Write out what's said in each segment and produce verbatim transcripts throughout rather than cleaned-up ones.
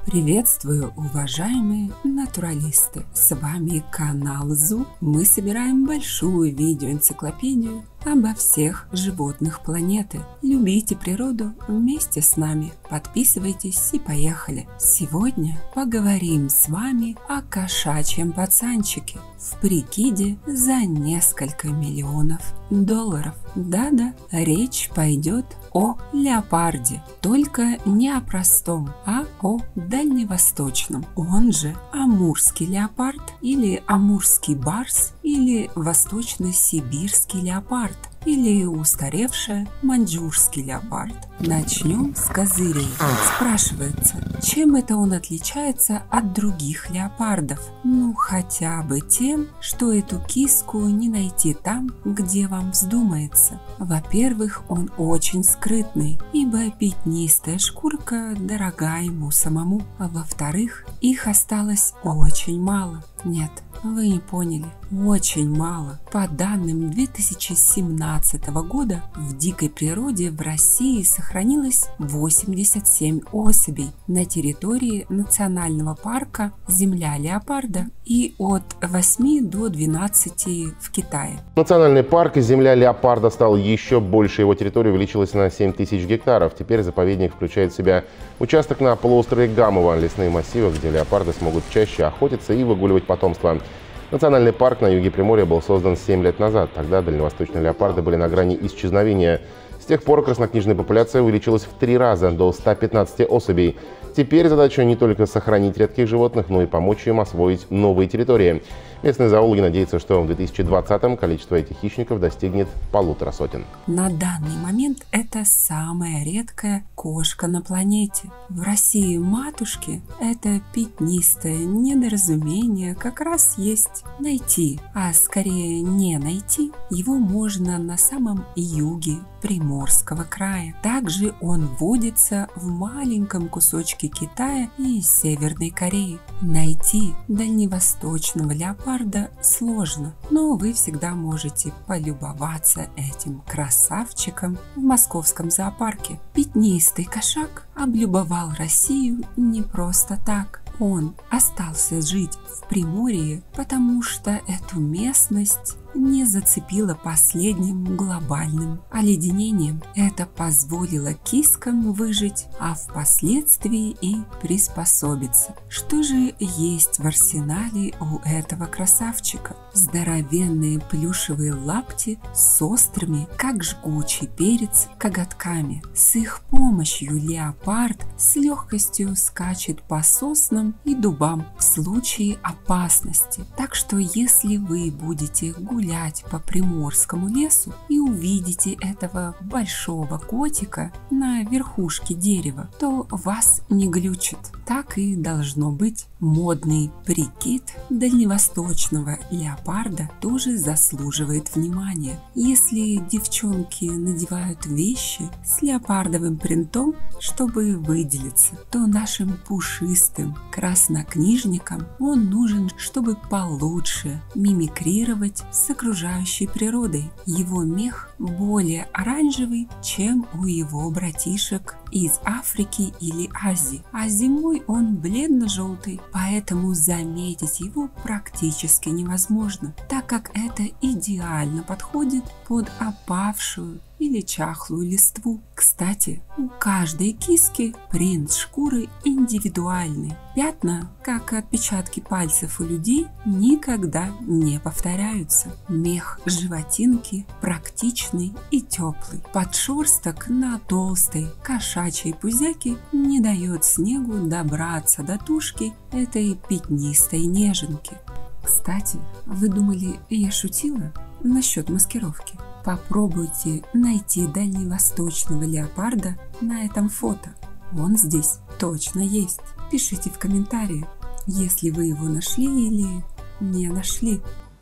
Приветствую, уважаемые натуралисты! С вами канал Зу. Мы собираем большую видеоэнциклопедию обо всех животных планеты. Любите природу вместе с нами. Подписывайтесь и поехали! Сегодня поговорим с вами о кошачьем пацанчике в прикиде за несколько миллионов долларов. Да-да, речь пойдет о леопарде, только не о простом, а о дальневосточном. Он же амурский леопард или амурский барс или восточно-сибирский леопард или устаревший маньчжурский леопард. Начнем с козырей. Спрашивается, чем это он отличается от других леопардов? Ну, хотя бы тем, что эту киску не найти там, где вам вздумается. Во-первых, он очень скрытный, ибо пятнистая шкурка дорога ему самому. А во-вторых, их осталось очень мало. Нет, вы не поняли, очень мало. По данным две тысячи семнадцатого года в дикой природе в России сохранилось восемьдесят семь особей на территории национального парка «Земля леопарда» и от восьми до двенадцати в Китае. Национальный парк «Земля леопарда» стал еще больше, его территория увеличилась на семь тысяч гектаров. Теперь заповедник включает в себя участок на полуострове Гамово, лесные массивы, где леопарды смогут чаще охотиться и выгуливать потомство. Национальный парк на юге Приморья был создан семь лет назад. Тогда дальневосточные леопарды были на грани исчезновения. С тех пор краснокнижная популяция увеличилась в три раза, до ста пятнадцати особей. Теперь задача не только сохранить редких животных, но и помочь им освоить новые территории. Местные зоологи надеются, что в две тысячи двадцатом количество этих хищников достигнет полутора сотен. На данный момент это самая редкая кошка на планете. В России матушки это пятнистое недоразумение как раз есть. Найти, а скорее не найти, его можно на самом юге Приморского края. Также он водится в маленьком кусочке Китая и Северной Кореи. Найти дальневосточного леопарда сложно, но вы всегда можете полюбоваться этим красавчиком в московском зоопарке. Пятнистый кошак облюбовал Россию не просто так. Он остался жить в Приморье, потому что эту местность не зацепило последним глобальным оледенением. Это позволило кискам выжить, а впоследствии и приспособиться. Что же есть в арсенале у этого красавчика? Здоровенные плюшевые лапти с острыми, как жгучий перец, коготками. С их помощью леопард с легкостью скачет по соснам и дубам в случае опасности. Так что если вы будете гулять гулять по приморскому лесу и увидите этого большого котика на верхушке дерева, то вас не глючит. Так и должно быть. Модный прикид дальневосточного леопарда тоже заслуживает внимания. Если девчонки надевают вещи с леопардовым принтом, чтобы выделиться, то нашим пушистым краснокнижникам он нужен, чтобы получше мимикрировать с окружающей природой. Его мех более оранжевый, чем у его братишек из Африки или Азии, а зимой он бледно-желтый, поэтому заметить его практически невозможно, так как это идеально подходит под опавшую или чахлую листву. Кстати, у каждой киски принт шкуры индивидуальный. Пятна, как отпечатки пальцев у людей, никогда не повторяются. Мех животинки практичный и теплый. Подшерсток на толстой кошачьей пузяке не дает снегу добраться до тушки этой пятнистой неженки. Кстати, вы думали, я шутила насчет маскировки? Попробуйте найти дальневосточного леопарда на этом фото. Он здесь точно есть. Пишите в комментарии, если вы его нашли или не нашли.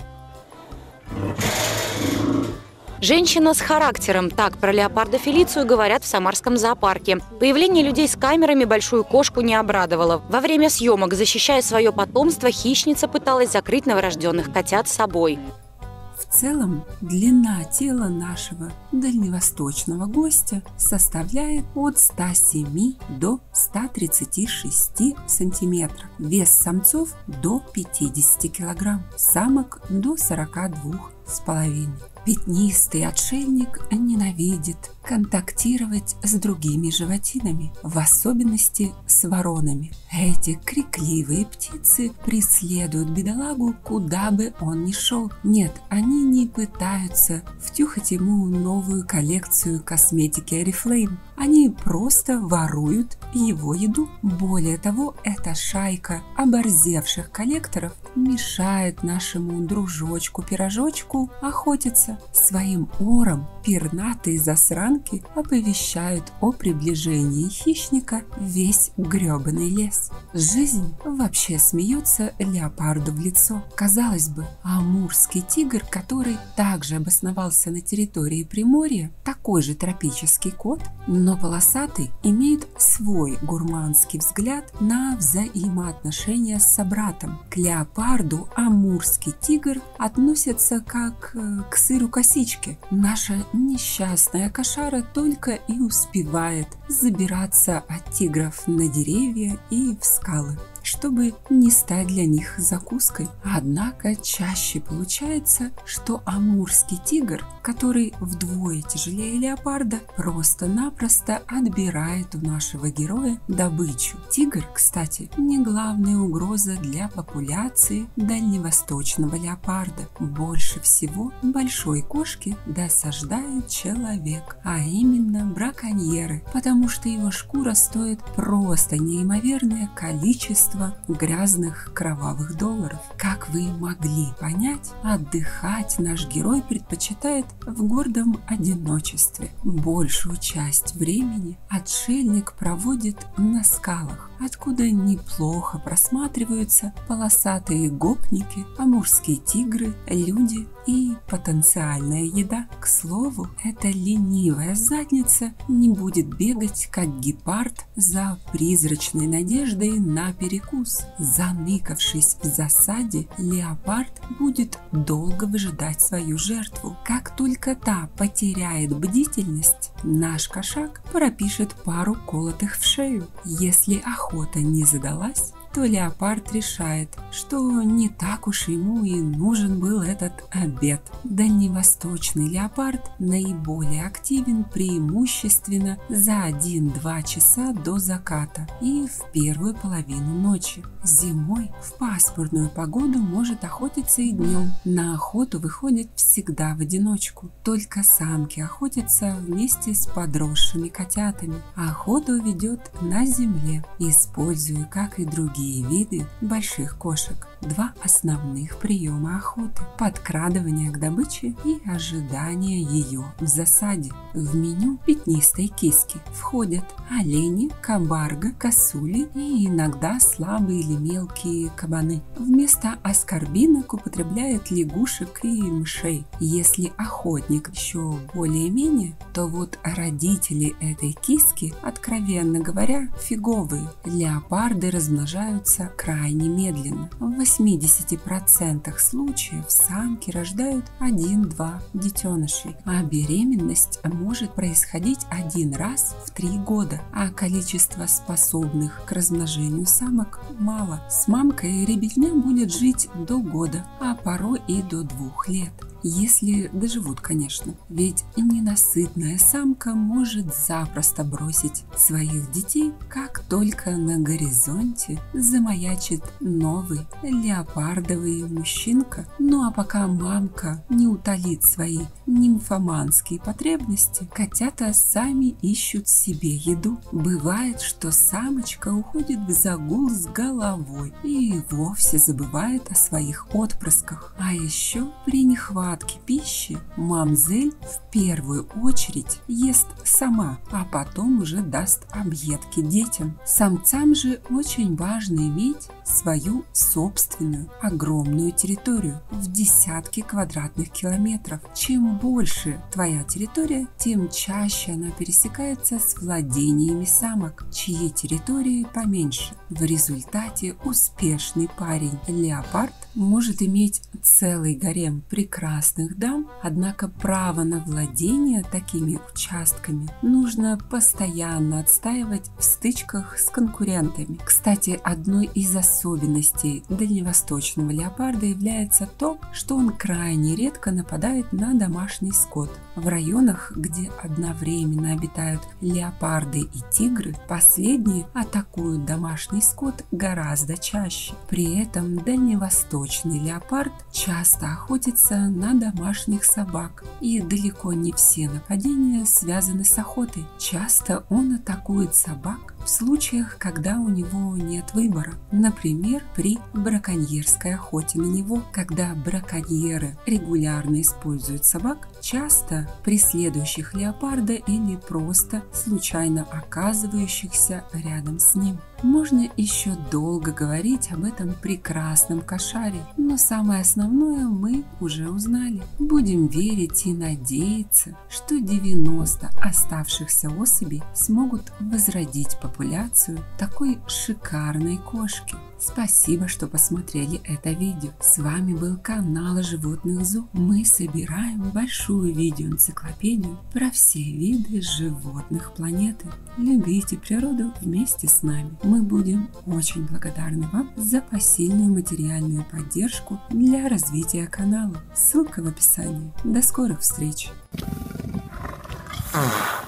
Женщина с характером. Так про леопарда Фелицию говорят в Самарском зоопарке. Появление людей с камерами большую кошку не обрадовало. Во время съемок, защищая свое потомство, хищница пыталась закрыть новорожденных котят с собой. В целом, длина тела нашего дальневосточного гостя составляет от ста семи до ста тридцати шести сантиметров. Вес самцов до пятидесяти килограмм, самок до сорока двух с половиной. Пятнистый отшельник ненавидит контактировать с другими животинами, в особенности с воронами. Эти крикливые птицы преследуют бедолагу, куда бы он ни шел. Нет, они не пытаются втюхать ему новую коллекцию косметики Oriflame. Они просто воруют его еду. Более того, эта шайка оборзевших коллекторов мешает нашему дружочку-пирожочку охотиться. Своим ором пернатые засранки оповещают о приближении хищника весь гребаный лес. Жизнь вообще смеется леопарду в лицо. Казалось бы, амурский тигр, который также обосновался на территории Приморья, такой же тропический кот, но полосатый, имеет свой гурманский взгляд на взаимоотношения с собратом. К леопарду амурский тигр относится как э, к сыру косички. Наша несчастная кошара только и успевает забираться от тигров на деревья и в скалы, чтобы не стать для них закуской. Однако чаще получается, что амурский тигр, который вдвое тяжелее леопарда, просто-напросто отбирает у нашего героя добычу. Тигр, кстати, не главная угроза для популяции дальневосточного леопарда. Больше всего большой кошки досаждает человек, а именно браконьеры, потому что его шкура стоит просто неимоверное количество грязных кровавых долларов. Как вы могли понять, отдыхать наш герой предпочитает в гордом одиночестве. Большую часть времени отшельник проводит на скалах, откуда неплохо просматриваются полосатые гопники, амурские тигры, люди и потенциальная еда. К слову, эта ленивая задница не будет бегать, как гепард, за призрачной надеждой на перекус. Заныкавшись в засаде, леопард будет долго выжидать свою жертву. Как только та потеряет бдительность, наш кошак пропишет пару колотых в шею. Если охота не задалась, то леопард решает, что не так уж ему и нужен был этот обед. Дальневосточный леопард наиболее активен преимущественно за один-два часа до заката и в первую половину ночи. Зимой в пасмурную погоду может охотиться и днем. На охоту выходит всегда в одиночку. Только самки охотятся вместе с подросшими котятами. Охоту ведет на земле, используя, как и другие виды больших кошек, два основных приема охоты: подкрадывание к добыче и ожидание ее в засаде. В меню пятнистой киски входят олени, кабарга, косули и иногда слабые или мелкие кабаны. Вместо аскорбинок употребляют лягушек и мышей. Если охотник еще более-менее, то вот родители этой киски, откровенно говоря, фиговые. Леопарды размножаются крайне медленно. В восьмидесяти процентах случаев самки рождают один-два детенышей, а беременность может происходить один раз в три года, а количество способных к размножению самок мало. С мамкой ребятня будет жить до года, а порой и до двух лет. Если доживут, конечно, ведь ненасытная самка может запросто бросить своих детей, как только на горизонте замаячит новый леопардовый мужчинка. Ну а пока мамка не утолит свои нимфоманские потребности, котята сами ищут себе еду. Бывает, что самочка уходит в загул с головой и вовсе забывает о своих отпрысках. А еще при нехватке пищи мамзель в первую очередь ест сама, а потом уже даст объедки детям. Самцам же очень важно иметь свою собственную огромную территорию в десятки квадратных километров. Чем больше твоя территория, тем чаще она пересекается с владениями самок, чьи территории поменьше. В результате успешный парень-леопард может иметь целый гарем прекрасных частных дам, однако право на владение такими участками нужно постоянно отстаивать в стычках с конкурентами. Кстати, одной из особенностей дальневосточного леопарда является то, что он крайне редко нападает на домашний скот. В районах, где одновременно обитают леопарды и тигры, последние атакуют домашний скот гораздо чаще. При этом дальневосточный леопард часто охотится на домашних собак, и далеко не все нападения связаны с охотой. Часто он атакует собак в случаях, когда у него нет выбора. Например, при браконьерской охоте на него, когда браконьеры регулярно используют собак, часто преследующих леопарда или просто случайно оказывающихся рядом с ним. Можно еще долго говорить об этом прекрасном кошаре, но самое основное мы уже узнали. Будем верить и надеяться, что девяносто оставшихся особей смогут возродить популяцию такой шикарной кошки. Спасибо, что посмотрели это видео. С вами был канал Животных Зу. Мы собираем большую видеоэнциклопедию про все виды животных планеты. Любите природу вместе с нами. Мы будем очень благодарны вам за посильную материальную поддержку для развития канала. Ссылка в описании. До скорых встреч! Ah.